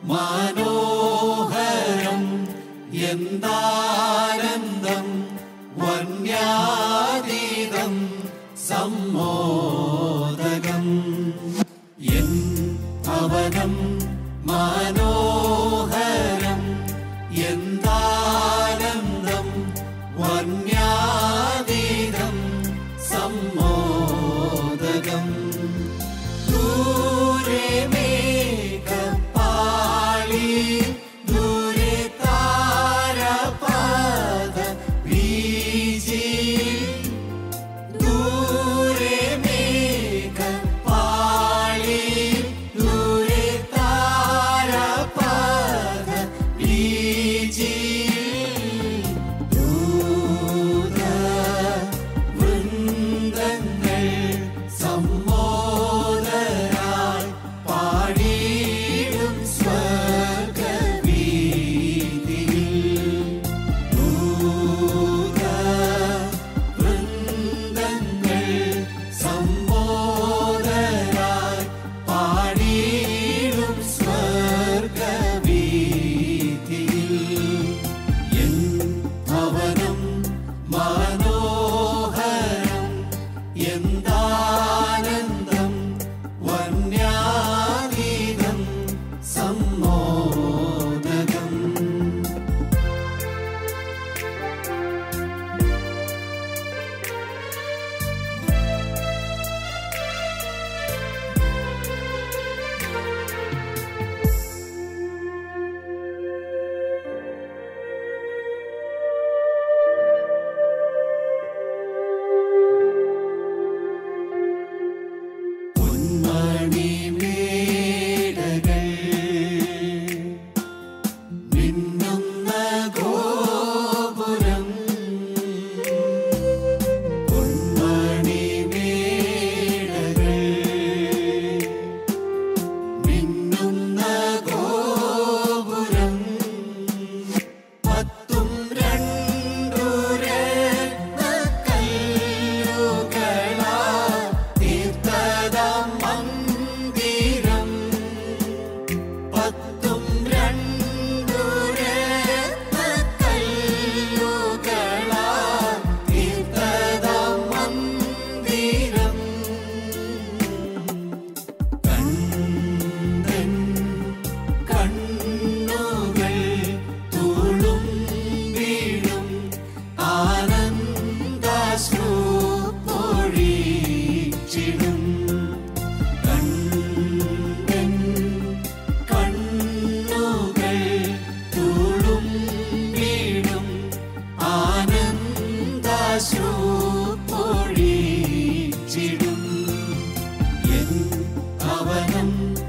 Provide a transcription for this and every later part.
മനോഹരം എന്താനന്ദം വന്യാതീതം സമ്മോദകം എൻ ഭവനം മനോഹരം എന്താനന്ദം വന്യാതീതം സമ്മോദകം ദൂരെ മേഘപാളി ദൂരെ താരപദ വീചി ദൂരെ മേഘപാളി ദൂരെ താരപദ വീചി ദൂത വൃന്ദങ്ങൾ സമ്മോദരായി പാടിയിടും സ്വർഗ്ഗവീഥിയിൽ ദൂത വൃന്ദങ്ങൾ സമ്മോദരായി പാടിയിടും സ്വർഗ്ഗവീഥിയിൽ എൻ ഭവനം മനോഹരം എന്താനന്ദം വന്യാതീതം സമ്മോദകം പൊന്മണിമേടകൾ മിന്നുന്ന ഗോപുരം പൊന്മണിമേടകൾ മിന്നുന്ന ഗോപുരം പത്തും രണ്ടു രത്നക്കല്ലുകളാൽ തീർത്തതാം മന്ദിരം പത്തും രണ്ടു രത്നക്കല്ലുകളാൽ തീർത്തതാം മന്ദിരം കണ്ടൻ കണ്ണുകൾ തുളുമ്പിടും ആനന്ദാശ്രു പൊഴിച്ചിടും കണ്ടൻ കണ്ണുകൾ തുളുമ്പിടും ആനന്ദാശ്രു പൊഴിച്ചിടും എൻ ഭവനം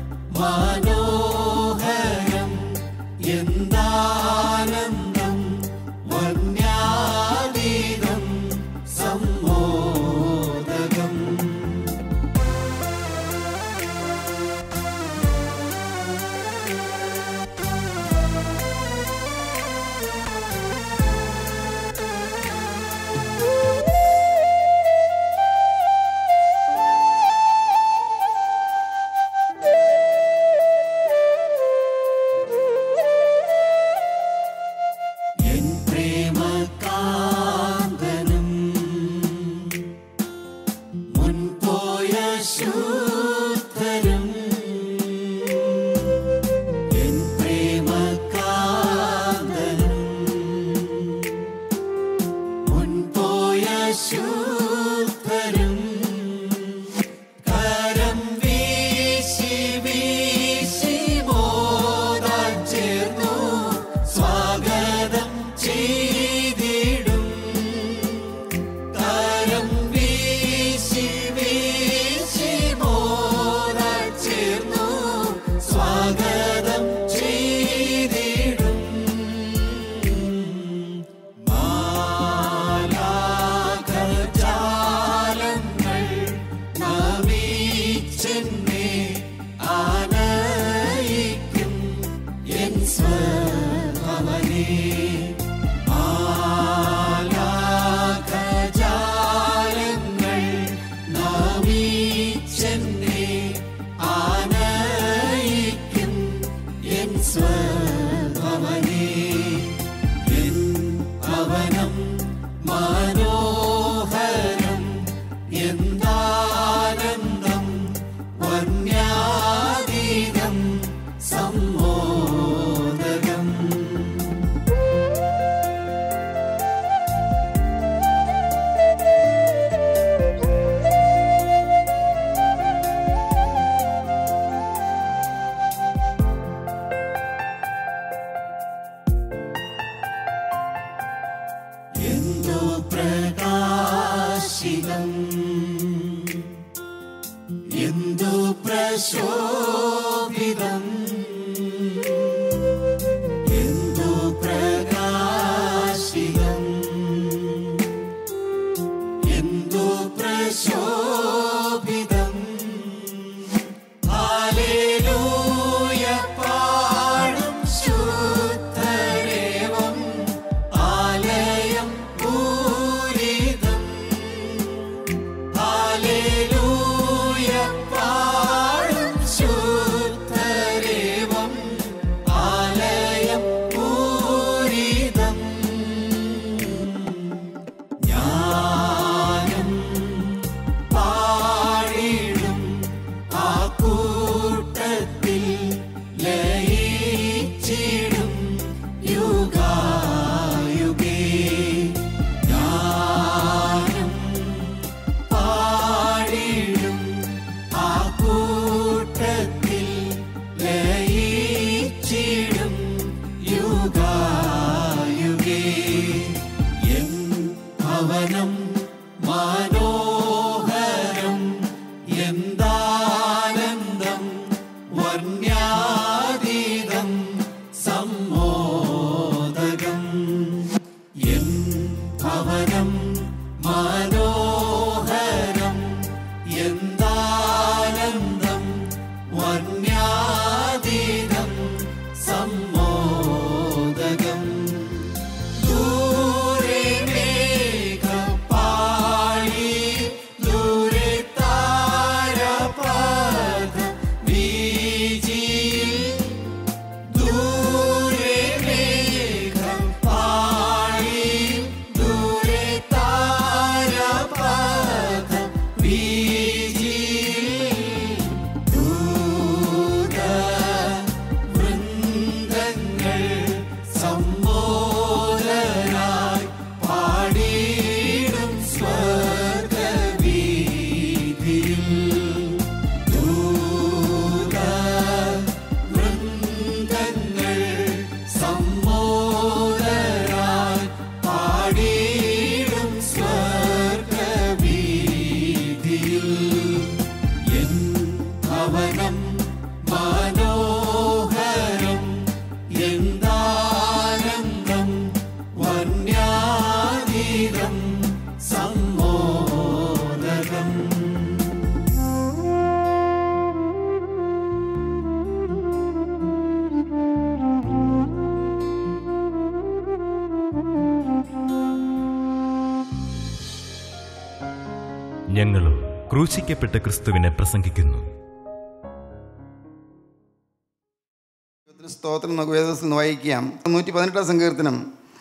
മനോഹരം എന്താനന്ദം വന്യാതീതം സമ്മോദകം എൻ പ്രേമകാന്തനും മുൻപോയ ശുദ്ധരും എൻ പ്രേമകാന്തനും മുൻപോയ ശുദ്ധരും കരം വീശി വീശി മോദാൽ ചേർന്നു സ്വാഗതം ചെയ്തിടും കരം വീശി വീശി മോദാൽ ചേർന്നു സ്വാഗതം ചെയ്തിടും മാലാഖജാലങ്ങൾ നമിച്ചെന്നെ ആനയിക്കും എൻ സ്വഭവനേ മാലാഖജാലങ്ങൾ നമിച്ചെന്നെ ആനയിക്കും എൻ സ്വഭവനേ എൻ ഭവനം മനോഹരം എന്താനന്ദം വന്യാതീതം സമ്മോദകം എന്തോ പ്രകാശിതം എന്തോ പ്രശോഭിതം എന്തോ പ്രകാശിതം എന്തോ പ്രശോഭിതം ഹല്ലേലൂയ പാടും ശുദ്ധരേവം ആലയം പൂരിതം ഹല്ലേലൂയ പാടും ശുദ്ധരേവം ആലയം പൂരിതം ജ്ഞാനം പാടിടും ആ കൂട്ടത്തിൽ ലയിച്ചിടും യുഗായുഗേ ജ്ഞാനം പാടിടും ആ കൂട്ടത്തിൽ ലയിച്ചിടും യുഗായുഗേ എൻ ഭവനം മനോഹരം എന്താനന്ദം വർണ്യാതീതം സമ്മോദകം എൻ ഭവനം മനോഹരം എന്താനന്ദം വർണ്യാതീതം സമ്മോദകം ദൂരെ മേഘപാളി ദൂരെ താരപഥ വീജിയിൽ ദൂരെ മേഘപാളി ദൂരെ താരപഥ വീജിയിൽ ദൂത വൃന്ദങ്ങൾ സമ്മോദരായി പാടിയിടും സ്വർഗവീഥിയിൽ ദൂത വൃന്ദങ്ങൾ സമ്മോദരായി പാടിയിടും സ്വർഗവീഥിയിൽ എൻ ഭവനം മനോഹരം എന്താനന്ദം വർണ്യാതീതം സമ്മോദകം ഞങ്ങളും ക്രൂശിക്കപ്പെട്ട ക്രിസ്തുവിനെ പ്രസംഗിക്കുന്നു. സ്തോത്രം നമുക്ക് വേദത്തിൽ നിന്ന് വായിക്കാം. 118 സങ്കീർത്തനം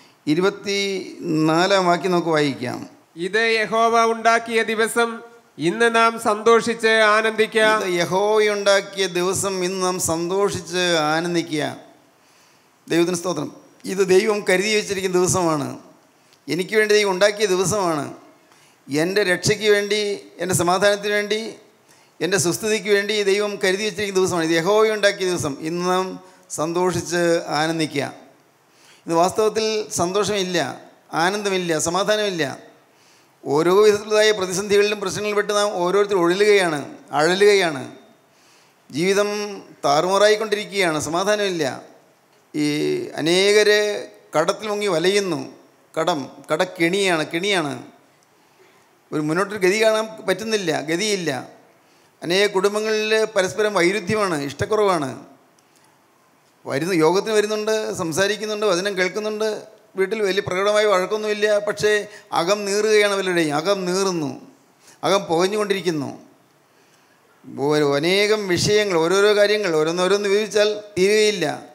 24 വാക്യം നമുക്ക് വായിക്കാം. ഇത് യഹോവ ഉണ്ടാക്കിയ ദിവസം ഇന്ന് നാം സന്തോഷിച്ച് ആനന്ദിക്കാം. ഇത് യഹോവയുണ്ടാക്കിയ ദിവസം ഇന്ന് നാം സന്തോഷിച്ച് ആനന്ദിക്കുക. ദൈവത്തിന് സ്തോത്രം. ഇത് ദൈവം കരുതി വെച്ചിരിക്കുന്ന ദിവസമാണ്. എനിക്ക് വേണ്ടി ദൈവം ഉണ്ടാക്കിയ ദിവസമാണ്. എൻ്റെ രക്ഷയ്ക്ക് വേണ്ടി, എൻ്റെ സമാധാനത്തിന് വേണ്ടി, എൻ്റെ സുസ്ഥിതിക്ക് വേണ്ടി ദൈവം കരുതി വെച്ചിരിക്കുന്ന ദിവസമാണ്. ഇത് യഹോവയുണ്ടാക്കിയ ദിവസം ഇന്ന് നാം സന്തോഷിച്ച് ആനന്ദിക്കുക. ഇന്ന് വാസ്തവത്തിൽ സന്തോഷമില്ല, ആനന്ദമില്ല, സമാധാനമില്ല. ഓരോ വിധത്തിലുള്ളതായ പ്രതിസന്ധികളിലും പ്രശ്നങ്ങളിലും പെട്ട് നാം ഓരോരുത്തർ അഴലുകയാണ്. ജീവിതം താറുമാറായിക്കൊണ്ടിരിക്കുകയാണ്, സമാധാനമില്ല. ഈ അനേകർ കടത്തിൽ മുങ്ങി വലയുന്നു. കെണിയാണ്. ഒരു മുന്നോട്ടൊരു ഗതി കാണാൻ പറ്റുന്നില്ല, ഗതിയില്ല. അനേക കുടുംബങ്ങളിൽ പരസ്പരം വൈരുദ്ധ്യമാണ്, ഇഷ്ടക്കുറവാണ്. യോഗത്തിന് വരുന്നുണ്ട്, സംസാരിക്കുന്നുണ്ട്, വചനം കേൾക്കുന്നുണ്ട്, വീട്ടിൽ വലിയ പ്രകടമായ വഴക്കൊന്നുമില്ല. പക്ഷേ അകം നീറുകയാണ്. പലരുടെയും അകം നീറുന്നു, അകം പുകഞ്ഞുകൊണ്ടിരിക്കുന്നു. അനേകം വിഷയങ്ങൾ, ഓരോരോ കാര്യങ്ങൾ ഓരോന്നോരോന്ന് വിവരിച്ചാൽ തീരുകയില്ല.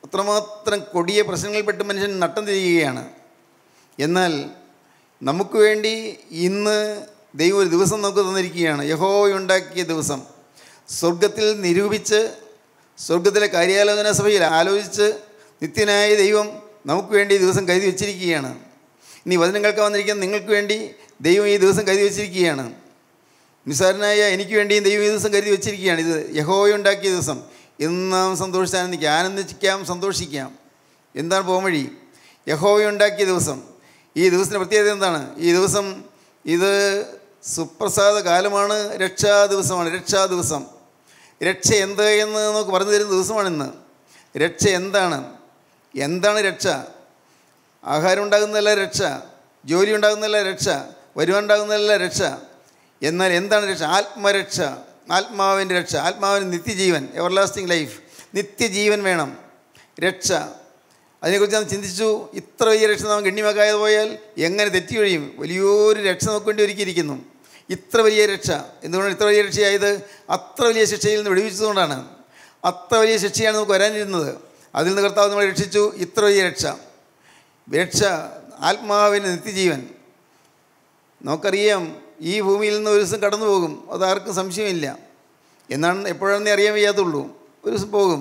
അത്രമാത്രം കൊടിയ പ്രശ്നങ്ങളിൽപ്പെട്ട് മനുഷ്യൻ നട്ടം തിരിയുകയാണ്. എന്നാൽ നമുക്ക് വേണ്ടി ഇന്ന് ദൈവം ഒരു ദിവസം നമുക്ക് തന്നിരിക്കുകയാണ്. യഹോവയുണ്ടാക്കിയ ദിവസം സ്വർഗത്തിൽ നിരൂപിച്ച്, സ്വർഗത്തിലെ കാര്യാലോചന സഭയിൽ ആലോചിച്ച് നിത്യനായ ദൈവം നമുക്ക് വേണ്ടി ഈ ദിവസം കരുതി വെച്ചിരിക്കുകയാണ്. ഇനി വചനം കേൾക്കാൻ വന്നിരിക്കുന്ന നിങ്ങൾക്ക് വേണ്ടി ദൈവം ഈ ദിവസം കരുതി വെച്ചിരിക്കുകയാണ്. നിസ്സാരനായ എനിക്ക് വേണ്ടിയും ദൈവം ഈ ദിവസം കരുതി വെച്ചിരിക്കുകയാണ്. ഇത് യഹോവയുണ്ടാക്കിയ ദിവസം. ഇന്ന് നാം ആനന്ദിക്കാം, സന്തോഷിക്കാം. എന്താണ് പോംവഴി? യഹോവയുണ്ടാക്കിയ ദിവസം. ഈ ദിവസത്തിൻ്റെ പ്രത്യേകത എന്താണ്? ഈ ദിവസം ഇത് സുപ്രസാദ കാലമാണ്, രക്ഷാ ദിവസമാണ്. രക്ഷാ ദിവസം. രക്ഷ എന്ത് എന്ന് നമുക്ക് പറഞ്ഞു തരുന്ന ദിവസമാണിന്ന്. രക്ഷ എന്താണ്? എന്താണ് രക്ഷ? ആഹാരം ഉണ്ടാകുന്നതല്ല രക്ഷ, ജോലി ഉണ്ടാകുന്നതല്ല രക്ഷ, വരുമാനം ഉണ്ടാകുന്നതല്ല രക്ഷ. എന്നാൽ എന്താണ് രക്ഷ? ആത്മരക്ഷ, ആത്മാവിൻ്റെ രക്ഷ, ആത്മാവിന് നിത്യജീവൻ, എവർലാസ്റ്റിംഗ് ലൈഫ്, നിത്യജീവൻ വേണം. രക്ഷ, അതിനെക്കുറിച്ച് നാം ചിന്തിച്ചു. ഇത്ര വലിയ രക്ഷ നാം ഗണ്യമാക്കാതെ പോയാൽ എങ്ങനെ തെറ്റി കഴിയും? വലിയൊരു രക്ഷ നമുക്ക് വേണ്ടി ഒരുക്കിയിരിക്കുന്നു. ഇത്ര വലിയ രക്ഷ. എന്തുകൊണ്ടാണ് ഇത്ര വലിയ രക്ഷയായത്? അത്ര വലിയ ശിക്ഷയിൽ നിന്ന് വിടുവിച്ചതുകൊണ്ടാണ്. അത്ര വലിയ ശിക്ഷയാണ് നമുക്ക് വരാനിരുന്നത്. അതിൽ നിന്ന് കർത്താവ് നമ്മളെ രക്ഷിച്ചു. ഇത്ര വലിയ രക്ഷ. രക്ഷ, ആത്മാവിന് നിത്യജീവൻ. നമുക്കറിയാം, ഈ ഭൂമിയിൽ നിന്ന് ഒരു ദിവസം കടന്നു പോകും. അതാർക്കും സംശയമില്ല. എന്നാണ് എപ്പോഴാണെന്നേ അറിയാൻ വയ്യാത്തുള്ളൂ. ഒരു ദിവസം പോകും.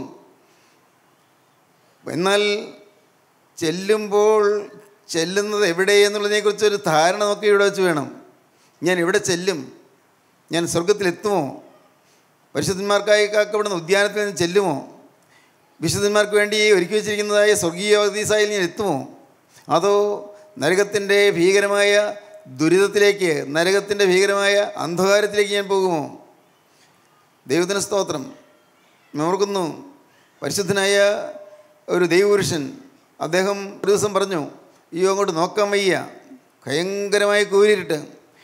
എന്നാൽ ചെല്ലുന്നത് എവിടെ എന്നുള്ളതിനെക്കുറിച്ചൊരു ധാരണ നമുക്ക് ഇവിടെ വെച്ച് വേണം. ഞാൻ എവിടെ ചെല്ലും? ഞാൻ സ്വർഗത്തിലെത്തുമോ? പരിശുദ്ധന്മാർക്കായി കാക്കപ്പെടുന്ന ഉദ്യാനത്തിൽ നിന്ന് ചെല്ലുമോ? വിശുദ്ധന്മാർക്ക് വേണ്ടി ഒരുക്കി വച്ചിരിക്കുന്നതായ സ്വർഗീയ പർദീസായിൽ ഞാൻ എത്തുമോ? അതോ നരകത്തിൻ്റെ ഭീകരമായ ദുരിതത്തിലേക്ക്, നരകത്തിൻ്റെ ഭീകരമായ അന്ധകാരത്തിലേക്ക് ഞാൻ പോകുമോ? ദൈവത്തിന് സ്തോത്രം. ഓർക്കുന്നു, പരിശുദ്ധനായ ഒരു ദൈവപുരുഷൻ, അദ്ദേഹം ഒരു ദിവസം പറഞ്ഞു, അയ്യോ അങ്ങോട്ട് നോക്കാൻ വയ്യ, ഭയങ്കരമായ കൂരിട്ട്.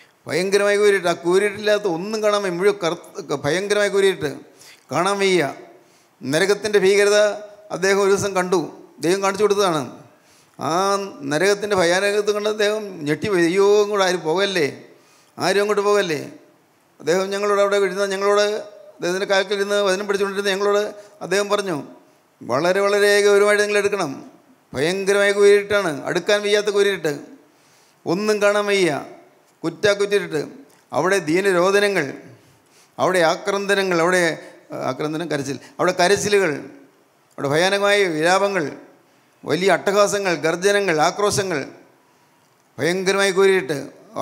ആ കൂരിട്ടില്ലാത്ത ഒന്നും കാണാൻ വയ്യ, മുഴുവൻ ഭയങ്കരമായ കൂരിട്ട് കാണാൻ വയ്യ. നരകത്തിൻ്റെ ഭീകരത അദ്ദേഹം ഒരു ദിവസം കണ്ടു. ദൈവം കാണിച്ചു കൊടുത്തതാണ്. ആ നരകത്തിൻ്റെ ഭയാനകത്ത് കണ്ട് അദ്ദേഹം ഞെട്ടിപ്പോയി. അയ്യോ അങ്ങോട്ട് ആരും പോകല്ലേ, ആരും അങ്ങോട്ട് പോകല്ലേ. അദ്ദേഹം ഞങ്ങളോട് അവിടെ ഞങ്ങളോട് അദ്ദേഹത്തിൻ്റെ കാൽക്കലിരുന്ന് വചനം പഠിച്ചുകൊണ്ടിരുന്ന ഞങ്ങളോട് അദ്ദേഹം പറഞ്ഞു, വളരെ വളരെ ഗൗരവമായിട്ട് നിങ്ങൾ എടുക്കണം. ഭയങ്കരമായ കൂരിട്ടാണ്, അടുക്കാൻ വയ്യാത്ത കൂരിട്ട്, ഒന്നും കാണാൻ വയ്യ, കുറ്റിട്ട്. അവിടെ ദീനരോധനങ്ങൾ, അവിടെ ആക്രന്ദനങ്ങൾ, കരച്ചിൽ, അവിടെ കരച്ചിലുകൾ, അവിടെ ഭയാനകമായ വിലാപങ്ങൾ, വലിയ അട്ടഹാസങ്ങൾ, ഗർജനങ്ങൾ, ആക്രോശങ്ങൾ, ഭയങ്കരമായ കൂരിട്ട്.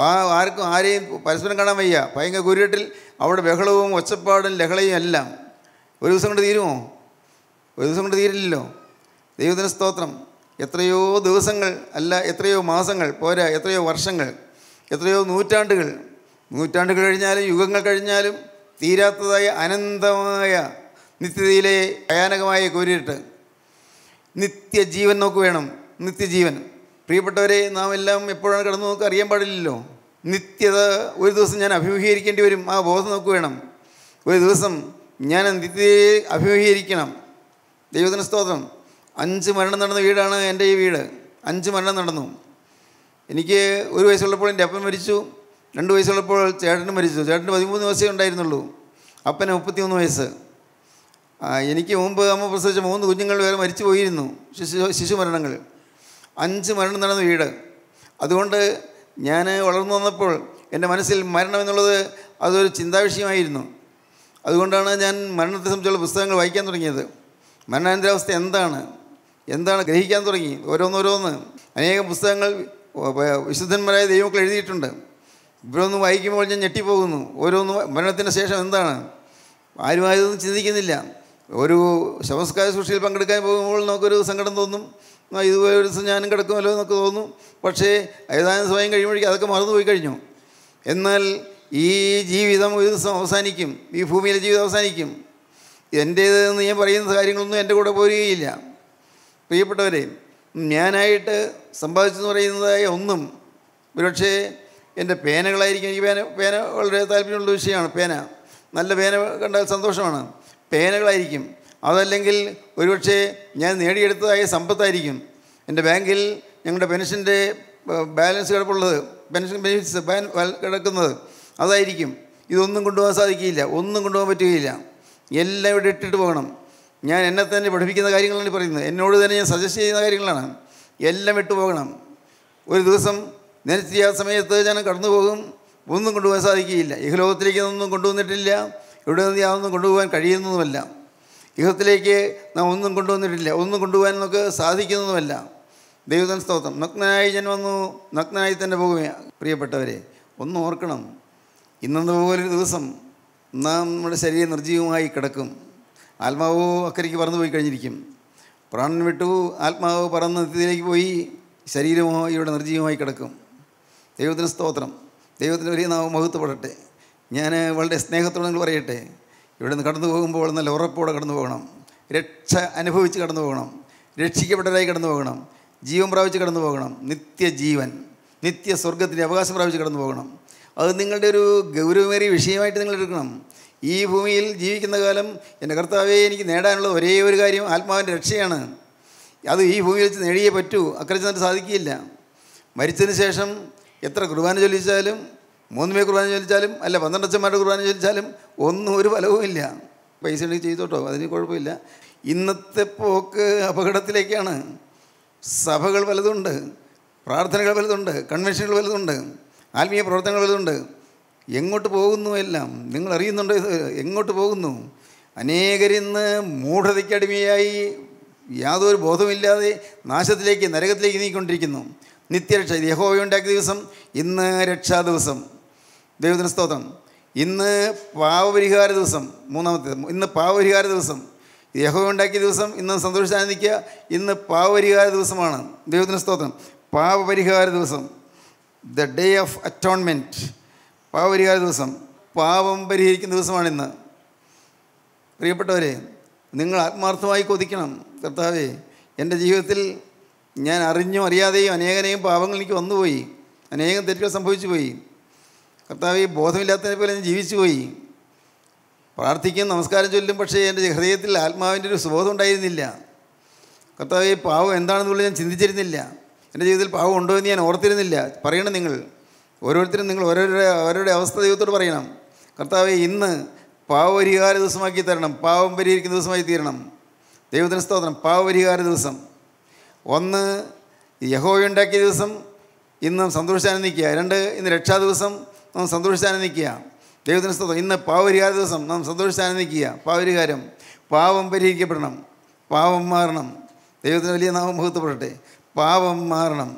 ആരെയും പരസ്പരം കാണാൻ വയ്യ. ഭയങ്കര കൂരിട്ടിൽ അവിടെ ബഹളവും ഒച്ചപ്പാടും ലഹളയും എല്ലാം. ഒരു ദിവസം കൊണ്ട് തീരുമോ? ഒരു ദിവസം കൊണ്ട് തീരില്ലല്ലോ. ദൈവത്തിന് സ്തോത്രം. എത്രയോ ദിവസങ്ങൾ അല്ല, എത്രയോ മാസങ്ങൾ പോരാ, എത്രയോ വർഷങ്ങൾ, എത്രയോ നൂറ്റാണ്ടുകൾ കഴിഞ്ഞാലും യുഗങ്ങൾ കഴിഞ്ഞാലും തീരാത്തതായ അനന്തമായ നിത്യതയിലെ ഭയാനകമായ കൂരിട്ട്. നിത്യജീവൻ നമുക്ക് വേണം. നിത്യജീവൻ. പ്രിയപ്പെട്ടവരെ, നാം എല്ലാം എപ്പോഴാണ് കിടന്നു നമുക്ക് അറിയാൻ പാടില്ലല്ലോ. നിത്യത ഒരു ദിവസം ഞാൻ അഭിമുഖീകരിക്കേണ്ടി വരും. ആ ബോധം നമുക്ക് വേണം. ഒരു ദിവസം ഞാൻ നിത്യതയെ അഭിമുഖീകരിക്കണം. ദൈവത്തിന് സ്തോത്രം. 5 മരണം നടന്ന വീടാണ് എൻ്റെ ഈ വീട്. 5 മരണം നടന്നു. എനിക്ക് 1 വയസ്സുള്ളപ്പോൾ എൻ്റെ അപ്പൻ മരിച്ചു. 2 വയസ്സുള്ളപ്പോൾ ചേട്ടനും മരിച്ചു. ചേട്ടന് 13 വയസ്സേ ഉണ്ടായിരുന്നുള്ളൂ. അപ്പന് 33 വയസ്സ്. എനിക്ക് മുമ്പ് അമ്മ പ്രസവിച്ച 3 കുഞ്ഞുങ്ങൾ വേറെ മരിച്ചു പോയിരുന്നു. ശിശുമരണങ്ങൾ. 5 മരണം നടന്ന വീട്. അതുകൊണ്ട് ഞാൻ വളർന്നു വന്നപ്പോൾ എൻ്റെ മനസ്സിൽ മരണം എന്നുള്ളത് അതൊരു ചിന്താവിഷയമായിരുന്നു. അതുകൊണ്ടാണ് ഞാൻ മരണത്തെ സംബന്ധിച്ചുള്ള പുസ്തകങ്ങൾ വായിക്കാൻ തുടങ്ങിയത്. മരണാനന്തരാവസ്ഥ എന്താണ് ഗ്രഹിക്കാൻ തുടങ്ങി. ഓരോന്നോരോന്ന് അനേകം പുസ്തകങ്ങൾ വിശുദ്ധന്മാരായ ദൈവമക്കൾ എഴുതിയിട്ടുണ്ട്. ഇവരൊന്നും വായിക്കുമ്പോൾ ഞാൻ ഞെട്ടിപ്പോകുന്നു. ഓരോന്നും മരണത്തിന് ശേഷം എന്താണ്, ആരും ആയതൊന്നും ചിന്തിക്കുന്നില്ല. ഒരു ശവസ്കാര സൂക്ഷിയിൽ പങ്കെടുക്കാൻ പോകുമ്പോൾ നമുക്കൊരു സങ്കടം തോന്നും. ഇതുപോലെ ഒരു ദിവസം ഞാനും കിടക്കുമല്ലോ എന്നൊക്കെ തോന്നും. പക്ഷേ ഏതാനും സമയം കഴിയുമ്പോഴേക്കും അതൊക്കെ മറന്നുപോയി കഴിഞ്ഞു. എന്നാൽ ഈ ജീവിതം ഒരു ദിവസം അവസാനിക്കും. ഈ ഭൂമിയിലെ ജീവിതം അവസാനിക്കും. എൻ്റേതെന്ന് ഞാൻ പറയുന്ന കാര്യങ്ങളൊന്നും എൻ്റെ കൂടെ പോരുകയില്ല. പ്രിയപ്പെട്ടവരെ, ഞാനായിട്ട് സമ്പാദിച്ചെന്ന് പറയുന്നതായ ഒന്നും ഒരുപക്ഷേ എൻ്റെ പേനകളായിരിക്കും. എനിക്ക് പേന വളരെ താല്പര്യമുള്ള വിഷയമാണ്. നല്ല പേന കണ്ടാൽ സന്തോഷമാണ്. പേനകളായിരിക്കും. അതല്ലെങ്കിൽ ഒരുപക്ഷെ ഞാൻ നേടിയെടുത്തതായ സമ്പത്തായിരിക്കും. എൻ്റെ ബാങ്കിൽ ഞങ്ങളുടെ പെൻഷൻ്റെ ബാലൻസ് കിടപ്പുള്ളത്, പെൻഷൻ ബെനിഫിറ്റ്സ് കിടക്കുന്നത് അതായിരിക്കും. ഇതൊന്നും കൊണ്ടുപോകാൻ സാധിക്കില്ല. ഒന്നും കൊണ്ടുപോകാൻ പറ്റുകയില്ല. എല്ലാം ഇവിടെ ഇട്ടിട്ട് പോകണം. ഞാൻ എന്നെ തന്നെ പഠിപ്പിക്കുന്ന കാര്യങ്ങളാണ് പറയുന്നത്. എന്നോട് തന്നെ ഞാൻ സജസ്റ്റ് ചെയ്യുന്ന കാര്യങ്ങളാണ്. എല്ലാം വിട്ടുപോകണം. ഒരു ദിവസം നിരത്തിയ സമയത്ത് ഞാൻ കടന്നു പോകും, ഒന്നും കൊണ്ടുപോകാൻ സാധിക്കുകയില്ല. ഇഹലോകത്തിലേക്ക് ഒന്നും കൊണ്ടുവന്നിട്ടില്ല, ഇവിടെ നിന്ന് യാതൊന്നും കൊണ്ടുപോകാൻ കഴിയുന്നതുമല്ല. ഇഹത്തിലേക്ക് നാം ഒന്നും കൊണ്ടുവന്നിട്ടില്ല, ഒന്നും കൊണ്ടുപോകാൻ നമുക്ക് സാധിക്കുന്നതുമല്ല. ദൈവത്തിന് സ്തോത്രം. നഗ്നനായി ഞാൻ വന്നു, നഗ്നനായി തന്നെ പോകുക. പ്രിയപ്പെട്ടവരെ, ഒന്ന് ഓർക്കണം, ഇന്നെന്ന പോലൊരു ദിവസം നാം നമ്മുടെ ശരീരം നിർജ്ജീവമായി കിടക്കും. ആത്മാവ് അക്കരയ്ക്ക് പറന്നു പോയി കഴിഞ്ഞിരിക്കും. പ്രാണൻ വിട്ടു ആത്മാവ് പറന്ന് നിത്യത്തിലേക്ക് പോയി, ശരീരമോ ഇവിടെ നിർജ്ജീവമായി കിടക്കും. ദൈവത്തിന് സ്തോത്രം. ദൈവത്തിന് വലിയ നാമം മഹത്വപ്പെടട്ടെ. ഞാൻ വളരെ സ്നേഹത്തോടെ നിങ്ങൾ പറയട്ടെ, ഇവിടെ നിന്ന് കടന്നു പോകുമ്പോൾ നല്ല ഉറപ്പോടെ കടന്നു പോകണം. രക്ഷ അനുഭവിച്ച് കടന്നു പോകണം. രക്ഷിക്കപ്പെട്ടവരായി കടന്നു പോകണം. ജീവൻ പ്രാപിച്ച് കടന്നു പോകണം. നിത്യജീവൻ, നിത്യ സ്വർഗത്തിൻ്റെ അവകാശം പ്രാപിച്ച് കടന്നു പോകണം. അത് നിങ്ങളുടെ ഒരു ഗൗരവമേറിയ വിഷയമായിട്ട് നിങ്ങൾ എടുക്കണം. ഈ ഭൂമിയിൽ ജീവിക്കുന്ന കാലം എൻ്റെ കർത്താവേ, എനിക്ക് നേടാനുള്ള ഒരേ ഒരു കാര്യം ആത്മാവിൻ്റെ രക്ഷയാണ്. അത് ഈ ഭൂമിയിൽ വെച്ച് നേടിയേ പറ്റൂ. അക്കരെ ചെന്നിട്ട് സാധിക്കുകയില്ല. മരിച്ചതിന് ശേഷം എത്ര കുർബാന ചൊല്ലിച്ചാലും, 3 പേർ കുർബാന ചൊല്ലിച്ചാലും, അല്ല 12 അച്ഛന്മാരുടെ കുർബാന ചൊല്ലിച്ചാലും ഒന്നും ഒരു ഫലവുമില്ല. പൈസ ഉണ്ടെങ്കിൽ ചെയ്തോട്ടോ, അതിന് കുഴപ്പമില്ല. ഇന്നത്തെ പോക്ക് അപകടത്തിലേക്കാണ്. സഭകൾ പലതുണ്ട്, പ്രാർത്ഥനകൾ പലതുണ്ട്, കൺവെൻഷനുകൾ പലതുണ്ട്, ആത്മീയ പ്രവർത്തനങ്ങൾ പലതുണ്ട്. എങ്ങോട്ട് പോകുന്നു എല്ലാം നിങ്ങൾ അറിയുന്നുണ്ടോ? ഇത് എങ്ങോട്ട് പോകുന്നു? അനേകരിന്ന് മൂഢതയ്ക്കടിമയായി യാതൊരു ബോധമില്ലാതെ നാശത്തിലേക്ക്, നരകത്തിലേക്ക് നീങ്ങിക്കൊണ്ടിരിക്കുന്നു. നിത്യരക്ഷ, ഇത് യഹോവ ഉണ്ടാക്കിയ ദിവസം, ഇന്ന് രക്ഷാ ദിവസം. ദൈവത്തിന് സ്തോത്രം. ഇന്ന് പാവപരിഹാര ദിവസം, മൂന്നാമത്തേത്. ഇന്ന് പാവപരിഹാര ദിവസം. ഇത് യഹോവ ഉണ്ടാക്കിയ ദിവസം, ഇന്ന് സന്തോഷിച്ചാനിരിക്കുക. ഇന്ന് പാവപരിഹാര ദിവസമാണ്. ദൈവത്തിന് സ്തോത്രം. പാവപരിഹാര ദിവസം, ദ ഡേ ഓഫ് അറ്റോൺമെൻറ്റ്. പാവപരിഹാര ദിവസം, പാപം പരിഹരിക്കുന്ന ദിവസമാണിന്ന്. പ്രിയപ്പെട്ടവരെ, നിങ്ങൾ ആത്മാർത്ഥമായി കൊതിക്കണം, കർത്താവേ, എൻ്റെ ജീവിതത്തിൽ ഞാൻ അറിഞ്ഞോ അറിയാതെയും അനേകനെയും പാപങ്ങൾ എനിക്ക് വന്നുപോയി, അനേകം തെറ്റുകൾ സംഭവിച്ചു പോയി. കർത്താവേ, ബോധമില്ലാത്തതിനെ പോലെ ഞാൻ ജീവിച്ചു പോയി. പ്രാർത്ഥിക്കും, നമസ്കാരം ചൊല്ലും, പക്ഷേ എൻ്റെ ഹൃദയത്തിൽ ആത്മാവിൻ്റെ ഒരു സുബോധം ഉണ്ടായിരുന്നില്ല. കർത്താവേ, പാവം എന്താണെന്നുള്ളത് ഞാൻ ചിന്തിച്ചിരുന്നില്ല. എൻ്റെ ജീവിതത്തിൽ പാവം ഉണ്ടോ എന്ന് ഞാൻ ഓർത്തിരുന്നില്ല. പറയണം, നിങ്ങൾ ഓരോരുത്തരും, നിങ്ങൾ ഓരോരുടെ അവസ്ഥ ദൈവത്തോട് പറയണം. കർത്താവേ, ഇന്ന് പാവപരിഹാര ദിവസമാക്കി തരണം, പാവം പരിഹരിക്കുന്ന ദിവസമായി തീരണം. ദൈവത്തിന് സ്തോത്രം. പാവപരിഹാര ദിവസം. 1, യഹോവ ഉണ്ടാക്കിയ ദിവസം, ഇന്ന് സന്തോഷിച്ചാനന്ദിക്കുക. 2, ഇന്ന് രക്ഷാ ദിവസം, നാം സന്തോഷിച്ചാനന്ദിക്കുക. ദൈവത്തിന് സ്തോത്രം. ഇന്ന് പാവപരിഹാര ദിവസം, നാം സന്തോഷിച്ചാനന്ദിക്കുക. പാവപരിഹാരം, പാവം പരിഹരിക്കപ്പെടണം, പാവം മാറണം. ദൈവത്തിന് വലിയ നാമം മഹത്വപ്പെടട്ടെ. പാവം മാറണം.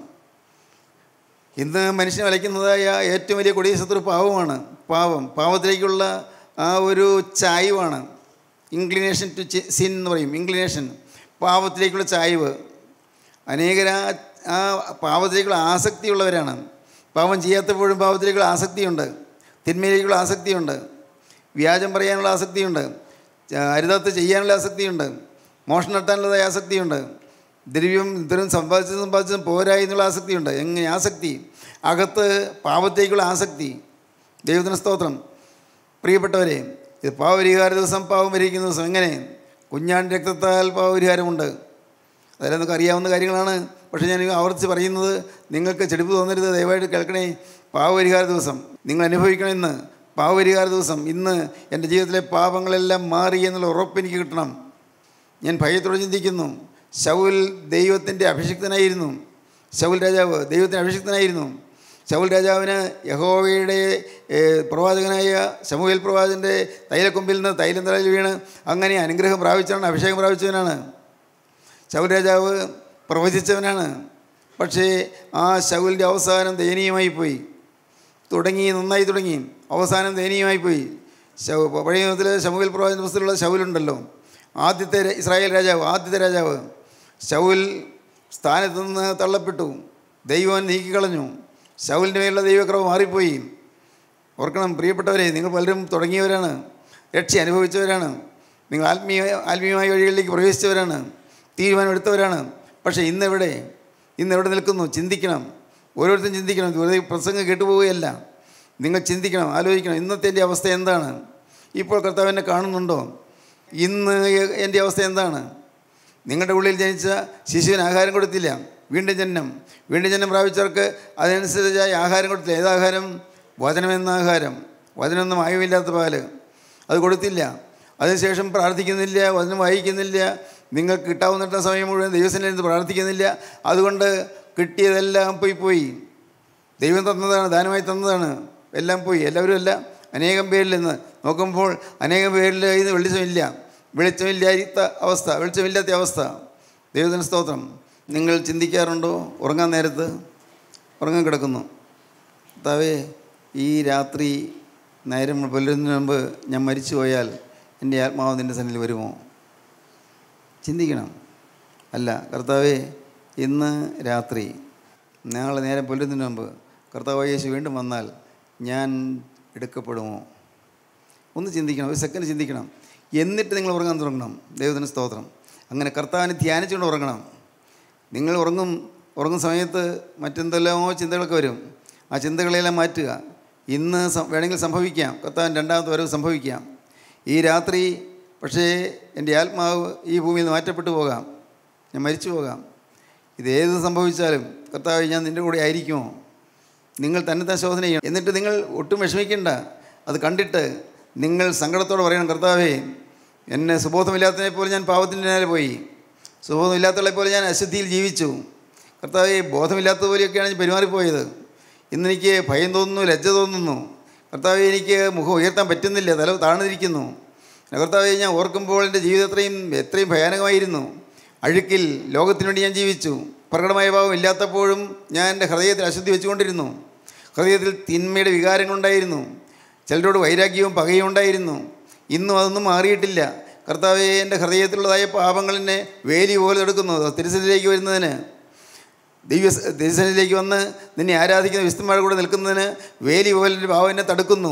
ഇന്ന് മനുഷ്യനെ വലയ്ക്കുന്നതായ ഏറ്റവും വലിയ കൊടിയ ശത്രു പാവമാണ്. പാവത്തിലേക്കുള്ള ആ ഒരു ചായ്വാണ്. ഇൻക്ലിനേഷൻ ടു സിൻ എന്ന് പറയും. ഇൻക്ലിനേഷൻ, പാവത്തിലേക്കുള്ള ചായ്വ്. അനേകർ ആ പാവത്തിലേക്കുള്ള ആസക്തിയുള്ളവരാണ്. പാവം ചെയ്യാത്തപ്പോഴും പാവത്തിലേക്കുള്ള ആസക്തിയുണ്ട്, തിന്മയിലേക്കുള്ള ആസക്തിയുണ്ട്, വ്യാജം പറയാനുള്ള ആസക്തിയുണ്ട്, അരുതാത്ത് ചെയ്യാനുള്ള ആസക്തിയുണ്ട്, മോഷണം നടത്താനുള്ളതായ ആസക്തിയുണ്ട്, ദ്രവ്യം സമ്പാദിച്ചതും പോരായി എന്നുള്ള ആസക്തിയുണ്ട്. എങ്ങനെ ആസക്തി? അകത്ത് പാപത്തേക്കുള്ള ആസക്തി. ദൈവത്തിന് സ്തോത്രം. പ്രിയപ്പെട്ടവരെ, ഇത് പാവപരിഹാര ദിവസം, പാവം പരിഹരിക്കുന്ന ദിവസം. എങ്ങനെ? കുഞ്ഞാണ്ട് രക്തത്താൽ പാവപരിഹാരമുണ്ട്. അതെല്ലാം നമുക്ക് അറിയാവുന്ന കാര്യങ്ങളാണ്. പക്ഷേ ഞാൻ ആവർത്തിച്ച് പറയുന്നത്, നിങ്ങൾക്ക് ചെടിപ്പ് തോന്നരുത്, ദയവായിട്ട് കേൾക്കണേ. പാവപരിഹാര ദിവസം നിങ്ങൾ അനുഭവിക്കണം. ഇന്ന് പാവപരിഹാര ദിവസം. ഇന്ന് എൻ്റെ ജീവിതത്തിലെ പാപങ്ങളെല്ലാം മാറി എന്നുള്ള ഉറപ്പ് എനിക്ക് കിട്ടണം. ഞാൻ ഭയത്തോടെ ചിന്തിക്കുന്നു. ശൗൽ ദൈവത്തിൻ്റെ അഭിഷിക്തനായിരുന്നു. ശൗൽ രാജാവ് ദൈവത്തിൻ്റെ അഭിഷിക്തനായിരുന്നു. ശൗൽ രാജാവിന് യഹോവയുടെ പ്രവാചകനായ ശമൂവേൽ പ്രവാചകൻ്റെ തൈലക്കൊമ്പിൽ നിന്ന് തൈലം തലയിൽ വീണ് അങ്ങനെ അനുഗ്രഹം പ്രാപിച്ചവനാണ്, അഭിഷേകം പ്രാപിച്ചവനാണ്. ശൗൽ രാജാവ് പ്രവചിച്ചവനാണ്. പക്ഷേ ആ ശൗലിൻ്റെ അവസാനം ദയനീയമായി പോയി. നന്നായി തുടങ്ങി, അവസാനം ദയനീയമായി പോയി. പഴയ നിയമത്തിൽ ശമൂവേൽ പ്രവാചകൻ്റെ പുസ്തകത്തിലുള്ള ശൗലുണ്ടല്ലോ, ആദ്യത്തെ ഇസ്രായേൽ രാജാവ്, ആദ്യത്തെ രാജാവ്. ശൗൽ സ്ഥാനത്ത് നിന്ന് തള്ളപ്പെട്ടു, ദൈവം നീക്കിക്കളഞ്ഞു. ശൗലിൻ്റെ മേലുള്ള ദൈവക്രമം മാറിപ്പോയി. ഓർക്കണം പ്രിയപ്പെട്ടവരെ, നിങ്ങൾ പലരും തുടങ്ങിയവരാണ്, രക്ഷ അനുഭവിച്ചവരാണ്, നിങ്ങൾ ആത്മീയമായ വഴികളിലേക്ക് പ്രവേശിച്ചവരാണ്, തീരുമാനമെടുത്തവരാണ്. പക്ഷേ ഇന്നെവിടെ നിൽക്കുന്നു? ചിന്തിക്കണം. ഓരോരുത്തരും ചിന്തിക്കണം. വെറുതെ പ്രസംഗം കേട്ടുപോവുകയല്ല. നിങ്ങൾ ചിന്തിക്കണം, ആലോചിക്കണം. ഇന്നത്തെ എൻ്റെ അവസ്ഥ എന്താണ്? ഇപ്പോൾ കർത്താവ് എന്നെ കാണുന്നുണ്ടോ? ഇന്ന് എൻ്റെ അവസ്ഥ എന്താണ്? നിങ്ങളുടെ ഉള്ളിൽ ജനിച്ച ശിശുവിന് ആഹാരം കൊടുത്തില്ല, വീണ്ടും ജന്മം പ്രാപിച്ചവർക്ക് അതിനനുസരിച്ചായി ആഹാരം കൊടുത്തില്ല. ഏതാഹാരം? വചനമെന്ന ആഹാരം, വചനമൊന്നും മായമില്ലാത്ത പാല്, അത് കൊടുത്തില്ല. അതിനുശേഷം പ്രാർത്ഥിക്കുന്നില്ല, വചനം വായിക്കുന്നില്ല, നിങ്ങൾക്ക് കിട്ടാവുന്ന സമയം മുഴുവൻ ദൈവസന്നിധിയിൽ പ്രാർത്ഥിക്കുന്നില്ല. അതുകൊണ്ട് കിട്ടിയതെല്ലാം പോയി. ദൈവം തന്നതാണ്, ദാനമായി തന്നതാണ്, എല്ലാം പോയി. എല്ലാവരും അല്ല, അനേകം പേരിൽ നിന്ന് നോക്കുമ്പോൾ അനേകം പേരിൽ ഇന്ന് വെളിച്ചമില്ലാത്ത അവസ്ഥ. ദൈവത്തിന് സ്തോത്രം. നിങ്ങൾ ചിന്തിക്കാറുണ്ടോ? ഉറങ്ങാൻ നേരത്ത് ഉറങ്ങാൻ കിടക്കുന്നു, കർത്താവേ ഈ രാത്രി നേരം പുലരുന്നതിന് മുമ്പ് ഞാൻ മരിച്ചു പോയാൽ എൻ്റെ ആത്മാവ് നിൻ്റെ സന്നിധിയിൽ വരുമോ? ചിന്തിക്കണം. അല്ല, കർത്താവേ ഇന്ന് രാത്രി നാളെ നേരം പുലരുന്നതിന് മുമ്പ് കർത്താവ് യേശു വീണ്ടും വന്നാൽ ഞാൻ എടുക്കപ്പെടുമോ? ഒന്ന് ചിന്തിക്കണം, ഒരു സെക്കൻഡ് ചിന്തിക്കണം. എന്നിട്ട് നിങ്ങൾ ഉറങ്ങാൻ തുടങ്ങണം. ദൈവത്തിന് സ്തോത്രം. അങ്ങനെ കർത്താവിനെ ധ്യാനിച്ചുകൊണ്ട് ഉറങ്ങണം. നിങ്ങൾ ഉറങ്ങുന്ന സമയത്ത് മറ്റെന്തെല്ലാമോ ചിന്തകളൊക്കെ വരും. ആ ചിന്തകളെല്ലാം മാറ്റുക. ഇന്ന് വേണമെങ്കിൽ സംഭവിക്കാം, കർത്താവിന് രണ്ടാമത്തെ വരവ് സംഭവിക്കാം. ഈ രാത്രി പക്ഷേ എൻ്റെ ആത്മാവ് ഈ ഭൂമിയിൽ നിന്ന് മാറ്റപ്പെട്ടു പോകാം, ഞാൻ മരിച്ചു പോകാം. ഇതേത് സംഭവിച്ചാലും കർത്താവ് ഞാൻ നിൻ്റെ കൂടെ ആയിരിക്കുമോ? നിങ്ങൾ തന്നെ ശോധന ചെയ്യണം. എന്നിട്ട് നിങ്ങൾ ഒട്ടും വിഷമിക്കേണ്ട. അത് കണ്ടിട്ട് നിങ്ങൾ സങ്കടത്തോടെ പറയണം, കർത്താവേ എന്നെ സുബോധമില്ലാത്തതിനെ പോലെ ഞാൻ പാവത്തിൻ്റെ നേരെ പോയി, സുബോധമില്ലാത്തവളെ പോലെ ഞാൻ അശുദ്ധിയിൽ ജീവിച്ചു. കർത്താവേ ബോധമില്ലാത്തതുപോലെയൊക്കെയാണ് ഞാൻ പെരുമാറിപ്പോയത്. ഇന്നെനിക്ക് ഭയം തോന്നുന്നു, ലജ്ജ തോന്നുന്നു. കർത്താവേ എനിക്ക് മുഖം ഉയർത്താൻ പറ്റുന്നില്ല, തല താഴ്ന്നിരിക്കുന്നു. കർത്താവേ ഞാൻ ഓർക്കുമ്പോൾ എൻ്റെ ജീവിതം എത്രയും ഭയാനകമായിരുന്നു. അഴുക്കിൽ ലോകത്തിനു വേണ്ടി ഞാൻ ജീവിച്ചു. പ്രകടമായ ഭാവം ഇല്ലാത്തപ്പോഴും ഞാൻ എൻ്റെ ഹൃദയത്തിൽ അശുദ്ധി വെച്ചുകൊണ്ടിരുന്നു. ഹൃദയത്തിൽ തിന്മയുടെ വികാരങ്ങളുണ്ടായിരുന്നു. ചിലരോട് വൈരാഗ്യവും പകയും ഉണ്ടായിരുന്നു. ഇന്നും അതൊന്നും മാറിയിട്ടില്ല. കർത്താവേ എൻ്റെ ഹൃദയത്തിലുള്ളതായ പാപങ്ങളെന്നെ വേലി പോലെ എടുക്കുന്നു. തിരുസന്നിധിയിലേക്ക് വരുന്നതിന്, തിരുസന്നിധിയിലേക്ക് വന്ന് നിന്നെ ആരാധിക്കുന്ന വിശുദ്ധന്മാരുടെ കൂടെ നിൽക്കുന്നതിന് വേലി പോലെ എൻ്റെ പാപം എന്നെ തടുക്കുന്നു,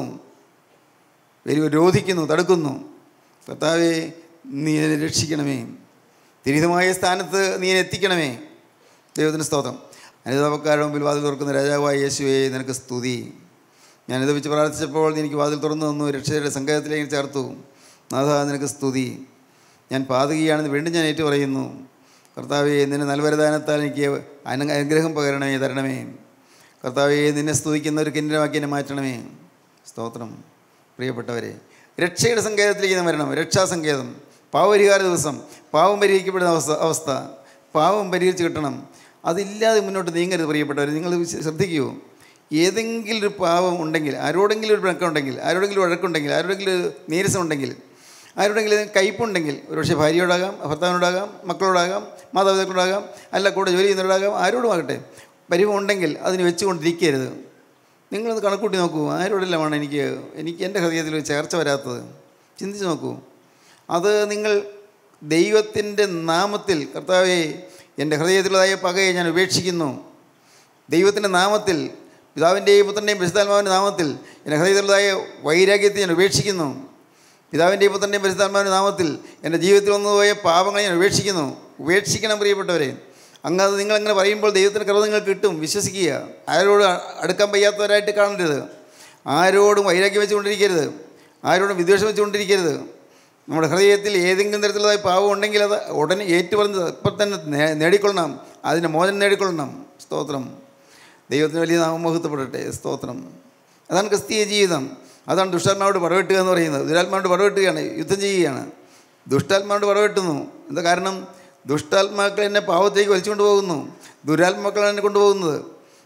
രോധിക്കുന്നു, തടുക്കുന്നു. കർത്താവേ നീ എന്നെ രക്ഷിക്കണമേ, തിരിതമായ സ്ഥാനത്ത് നീ എന്നെ എത്തിക്കണമേ. ദൈവത്തിന് സ്തോത്രം. അനുതാപക്കാരുടെ മുമ്പിൽ വാതിൽ തുറക്കുന്ന രാജാവായ യേശുവേ നിനക്ക് സ്തുതി. ഞാനിത് വെച്ച് പ്രാർത്ഥിച്ചപ്പോൾ എനിക്ക് വാതിൽ തുറന്നു തന്നു, രക്ഷയുടെ സങ്കേതത്തിലേക്ക് ചേർത്തു. നാഥാ നിനക്ക് സ്തുതി. ഞാൻ പാതകിയാണെന്ന് വീണ്ടും ഞാൻ ഏറ്റു പറയുന്നു. കർത്താവേ നിന്നെ നൽവരദാനത്താൽ എനിക്ക് അനുഗ്രഹം തരണമേ. കർത്താവേ നിന്നെ സ്തുതിക്കുന്ന ഒരു കിന്നരമാക്കി എന്നെ മാറ്റണമേ. സ്തോത്രം. പ്രിയപ്പെട്ടവരെ, രക്ഷയുടെ സങ്കേതത്തിലേക്ക് ഞാൻ വരണം. രക്ഷാസങ്കേതം, പാവപരിഹാര ദിവസം, പാവം പരിഹരിക്കപ്പെടുന്ന അവസ്ഥ, പാവം പരിഹരിച്ച് കിട്ടണം. അതില്ലാതെ മുന്നോട്ട് നീങ്ങരുത്. പ്രിയപ്പെട്ടവർ, നിങ്ങൾ ശ്രദ്ധിക്കൂ. ഏതെങ്കിലും ഒരു പാവം ഉണ്ടെങ്കിൽ, ആരോടെങ്കിലും ഒരു പിണക്കമുണ്ടെങ്കിൽ, ആരോടെങ്കിലും വഴക്കുണ്ടെങ്കിൽ, ആരോടെങ്കിലും നീരസമുണ്ടെങ്കിൽ, ആരോടെങ്കിലും കയ്പുണ്ടെങ്കിൽ, ഒരുപക്ഷെ ഭാര്യയോടാകാം, ഭർത്താവിനോടാകാം, മക്കളോടാകാം, മാതാപിതാക്കളോടാകാം, അല്ല കൂടെ ജോലി ചെയ്യുന്നവരോടാകാം, ആരോടുമാകട്ടെ, പരിവമുണ്ടെങ്കിൽ അതിന് വെച്ചുകൊണ്ടിരിക്കരുത്. നിങ്ങളത് കണക്കൂട്ടി നോക്കൂ. ആരോടെല്ലാമാണ് എനിക്ക് എൻ്റെ ഹൃദയത്തിൽ ചേർച്ച വരാത്തത്? ചിന്തിച്ച് നോക്കൂ. അത് നിങ്ങൾ ദൈവത്തിൻ്റെ നാമത്തിൽ, കർത്താവേ എൻ്റെ ഹൃദയത്തിലുള്ളതായ പകയെ ഞാൻ ഉപേക്ഷിക്കുന്നു. ദൈവത്തിൻ്റെ നാമത്തിൽ, പിതാവിൻ്റെയും പുത്രൻ്റെയും പരിശുദ്ധാത്മാവിൻ്റെ നാമത്തിൽ എൻ്റെ ഹൃദയത്തിലുള്ളതായ വൈരാഗ്യത്തെ ഞാൻ ഉപേക്ഷിക്കുന്നു. പിതാവിൻ്റെയും പുത്രൻ്റെയും പരിശുദ്ധാത്മാവിൻ്റെ നാമത്തിൽ എൻ്റെ ജീവിതത്തിൽ വന്നുപോയ പാപങ്ങളെ ഞാൻ ഉപേക്ഷിക്കുന്നു. ഉപേക്ഷിക്കണം പ്രിയപ്പെട്ടവരെ. അങ്ങനെ നിങ്ങളങ്ങനെ പറയുമ്പോൾ ദൈവത്തിൻ്റെ കൃപ നിങ്ങൾക്ക് കിട്ടും. വിശ്വസിക്കുക. ആരോടും അടുക്കാൻ വയ്യാത്തവരായിട്ട് കാണരുത്. ആരോടും വൈരാഗ്യം വെച്ചുകൊണ്ടിരിക്കരുത്. ആരോടും വിദ്വേഷം വെച്ചുകൊണ്ടിരിക്കരുത്. നമ്മുടെ ഹൃദയത്തിൽ ഏതെങ്കിലും തരത്തിലുള്ളതായ പാവം ഉണ്ടെങ്കിൽ അത് ഉടനെ ഏറ്റുപറഞ്ഞ് ഇപ്പം തന്നെ നേടിക്കൊള്ളണം. അതിൻ്റെ മോചനം നേടിക്കൊള്ളണം. സ്തോത്രം. ദൈവത്തിന് വലിയ നാമം മഹത്വപ്പെടട്ടെ. സ്തോത്രം. അതാണ് ക്രിസ്തീയ ജീവിതം. അതാണ് ദുഷ്ടാത്മാവോട് പടവെട്ടുക എന്ന് പറയുന്നത്. ദുരാത്മാവോട് പടവെട്ടുകയാണ്, യുദ്ധം ചെയ്യുകയാണ്. ദുഷ്ടാത്മാവോട് പടവെട്ടുന്നു. എന്താ കാരണം? ദുഷ്ടാത്മാക്കൾ എന്നെ പാവത്തേക്ക് വലിച്ചുകൊണ്ട് പോകുന്നു. ദുരാത്മാക്കളാണ് എന്നെ കൊണ്ടുപോകുന്നത്.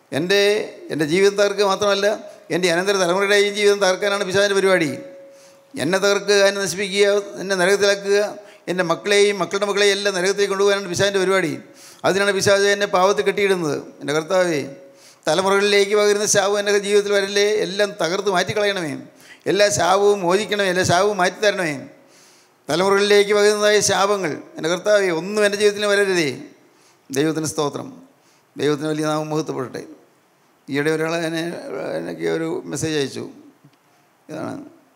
എൻ്റെ ജീവിതം തകർക്കുക മാത്രമല്ല, എൻ്റെ അനന്തര തലമുറയുടെ ഈ ജീവിതം തകർക്കാനാണ് പിശാചിൻ്റെ പരിപാടി. എന്നെ തകർക്കുക, എന്നെ നശിപ്പിക്കുക, എന്നെ നരകത്തിലാക്കുക, എൻ്റെ മക്കളെയും മക്കളുടെ മക്കളെയും എല്ലാം നരകത്തേക്ക് കൊണ്ടുപോകാനാണ് പിശാചിൻ്റെ പരിപാടി. അതിനാണ് പിശാച് എന്നെ പാവത്തിൽ കെട്ടിയിടുന്നത്. എൻ്റെ കർത്താവേ, തലമുറകളിലേക്ക് പകരുന്ന ശാപം എൻ്റെ ജീവിതത്തിൽ വരല്ലേ, എല്ലാം തകർത്ത് മാറ്റിക്കളയണമേ. എല്ലാ ശാപവും മോചിക്കണമേ, എല്ലാ ശാപവും മാറ്റിത്തരണമേ. തലമുറകളിലേക്ക് പകരുന്നതായ ശാപങ്ങൾ എൻ്റെ കർത്താവേ ഒന്നും എൻ്റെ ജീവിതത്തിൽ വരരുതേ. ദൈവത്തിന് സ്തോത്രം. ദൈവത്തിന് വലിയ നാമം മഹത്വപ്പെടട്ടെ. ഈയിടെ ഒരാൾ എനിക്ക് ഒരു മെസ്സേജ് അയച്ചു. ഇതാണ്: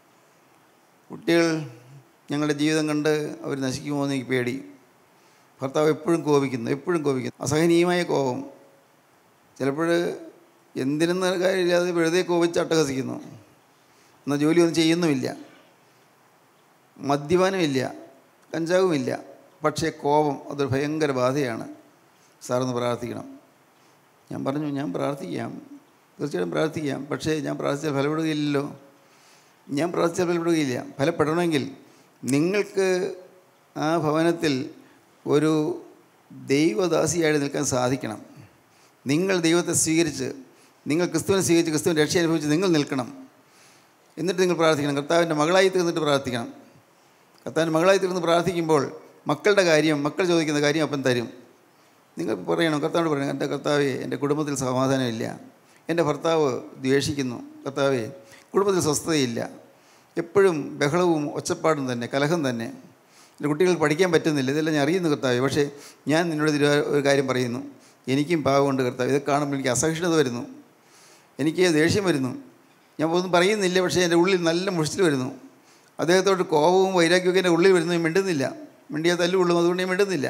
കുട്ടികൾ ഞങ്ങളുടെ ജീവിതം കണ്ട് അവർ നശിക്കുമോ എന്ന് എനിക്ക് പേടി. ഭർത്താവ് എപ്പോഴും കോപിക്കുന്നു. അസഹനീയമായ കോപം. ചിലപ്പോൾ എന്തിനെന്ന കാര്യമില്ലാതെ വെറുതെ കോപിച്ച് അട്ടഹസിക്കുന്നു. എന്നാൽ ജോലിയൊന്നും ചെയ്യുന്നുമില്ല, മദ്യപാനമില്ല, കഞ്ചാവുമില്ല. പക്ഷേ കോപം അതൊരു ഭയങ്കര ബാധയാണ്. സാറൊന്ന് പ്രാർത്ഥിക്കണം. ഞാൻ പറഞ്ഞു, ഞാൻ പ്രാർത്ഥിക്കാം, തീർച്ചയായിട്ടും പ്രാർത്ഥിക്കാം. പക്ഷേ ഞാൻ പ്രാർത്ഥിച്ചാൽ ഫലപ്പെടുകയില്ലല്ലോ. ഫലപ്പെടണമെങ്കിൽ നിങ്ങൾക്ക് ആ ഭവനത്തിൽ ഒരു ദൈവദാസിയായിട്ട് നിൽക്കാൻ സാധിക്കണം. നിങ്ങൾ ദൈവത്തെ സ്വീകരിച്ച്, നിങ്ങൾ ക്രിസ്തുവിനെ സ്വീകരിച്ച് ക്രിസ്തുവിനെ രക്ഷ അനുഭവിച്ച് നിങ്ങൾ നിൽക്കണം. എന്നിട്ട് നിങ്ങൾ പ്രാർത്ഥിക്കണം. കർത്താവിൻ്റെ മകളായി തീർന്നിട്ട് പ്രാർത്ഥിക്കണം. കർത്താവിൻ്റെ മകളായി തീർന്ന് പ്രാർത്ഥിക്കുമ്പോൾ മക്കളുടെ കാര്യം, മക്കൾ ചോദിക്കുന്ന കാര്യം അപ്പം തരും. നിങ്ങൾ പറയണം, കർത്താവോട് പറയണം, എൻ്റെ കർത്താവേ, എൻ്റെ കുടുംബത്തിൽ സമാധാനമില്ല, എൻ്റെ ഭർത്താവ് ദ്വേഷിക്കുന്നു, കർത്താവേ കുടുംബത്തിൽ സ്വസ്ഥതയില്ല, എപ്പോഴും ബഹളവും ഒച്ചപ്പാടും തന്നെ, കലഹം തന്നെ, എൻ്റെ കുട്ടികൾക്ക് പഠിക്കാൻ പറ്റുന്നില്ല, ഇതെല്ലാം ഞാൻ അറിയുന്നു കർത്താവേ. പക്ഷേ ഞാൻ നിന്നോട് ഒരു കാര്യം പറയുന്നു, എനിക്കും പാവമുണ്ട് കർത്താവ്. ഇത് കാണുമ്പോൾ എനിക്ക് അസഹിഷ്ണുത വരുന്നു, എനിക്ക് ദേഷ്യം വരുന്നു. ഞാൻ ഒന്നും പറയുന്നില്ല, പക്ഷേ എൻ്റെ ഉള്ളിൽ നല്ല മുഷിച്ചിൽ വരുന്നു. അദ്ദേഹത്തോട് കോപവും വൈരാഗ്യമൊക്കെ എൻ്റെ ഉള്ളിൽ വരുന്നു. ഞാൻ മിണ്ടുന്നില്ല, മിണ്ടിയാൽ തല്ലുകൊള്ളും, അതുകൊണ്ട് ഞാൻ മിണ്ടുന്നില്ല.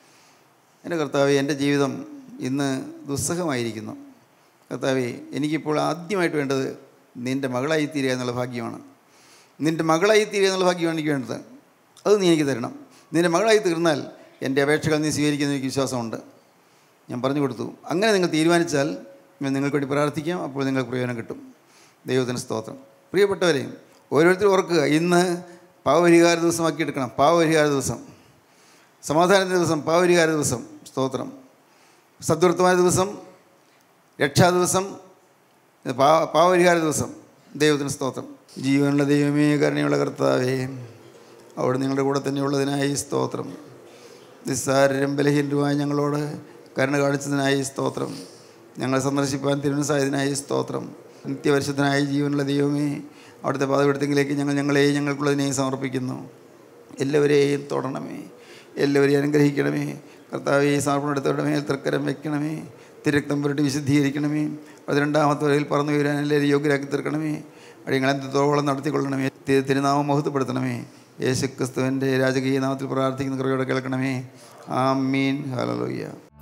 എൻ്റെ കർത്താവേ, എൻ്റെ ജീവിതം ഇന്ന് ദുസ്സഹമായിരിക്കുന്നു കർത്താവേ. എനിക്കിപ്പോൾ ആദ്യമായിട്ട് വേണ്ടത് നിൻ്റെ മകളായി തീരുക എന്നുള്ള ഭാഗ്യമാണ്. നിൻ്റെ മകളായി തീരുക എന്നുള്ള ഭാഗ്യമാണ് എനിക്ക് വേണ്ടത്. അത് നീ എനിക്ക് തരണം. നിൻ്റെ മകളായി തീർന്നാൽ എൻ്റെ അപേക്ഷകൾ നീ സ്വീകരിക്കുന്ന എനിക്ക് വിശ്വാസമുണ്ട്. ഞാൻ പറഞ്ഞു കൊടുത്തു. അങ്ങനെ നിങ്ങൾ തീരുമാനിച്ചാൽ ഞാൻ നിങ്ങൾക്ക് വേണ്ടി പ്രാർത്ഥിക്കാം. അപ്പോൾ നിങ്ങൾക്ക് പ്രയോജനം കിട്ടും. ദൈവത്തിന് സ്തോത്രം. പ്രിയപ്പെട്ടവരെ, ഓരോരുത്തരും ഓർക്കുക, ഇന്ന് പാവപരിഹാര ദിവസമാക്കി എടുക്കണം. പാവപരിഹാര ദിവസം, സമാധാനത്തിൻ്റെ ദിവസം, പാവപരിഹാര ദിവസം. സ്തോത്രം. സദ്വർത്തമാന ദിവസം, രക്ഷാ ദിവസം, പാവപരിഹാര ദിവസം. ദൈവത്തിന് സ്തോത്രം. ജീവനുള്ള ദൈവമേ, കരുണയുള്ള കർത്താവേ, അവിടെ നിങ്ങളുടെ കൂടെ തന്നെയുള്ളതിനായി സ്തോത്രം. നിസ്സാരരും ബലഹീനരുമായ ഞങ്ങളോട് കരുണ കാണിച്ചതിനായി സ്തോത്രം. ഞങ്ങളെ സന്ദർശിപ്പാൻ തിരുമനസ്സായതിനായി സ്തോത്രം. നിത്യപരിശുദ്ധനായ ജീവനുള്ള ദൈവമേ, അവിടുത്തെ പാതപെടുത്തെങ്കിലേക്ക് ഞങ്ങളെയും ഞങ്ങൾക്കുള്ളതിനെയും സമർപ്പിക്കുന്നു. എല്ലാവരെയും തൊടണമേ, എല്ലാവരെയും അനുഗ്രഹിക്കണമേ. കർത്താവേ, ഈ സമർപ്പണമെടുത്തവരുടെ മേൽ തൃക്കരം വയ്ക്കണമേ. തിരക്തം പുരട്ടി വിശുദ്ധീകരിക്കണമേ. 12-ാമത്തെ വരയിൽ പറന്നു വീരാൻ എല്ലാവരും യോഗ്യരാക്കി തീർക്കണമേ. അടിയങ്ങളെന്തോളം നടത്തിക്കൊള്ളണമേ. തിരുനാമം മഹത്വപ്പെടുത്തണമേ. യേശു ക്രിസ്തുവിൻ്റെ രാജകീയ നാമത്തിൽ പ്രാർത്ഥിക്കുന്ന കൃപയോടെ കേൾക്കണമേ. ആമീൻ. ഹല്ലേലൂയ.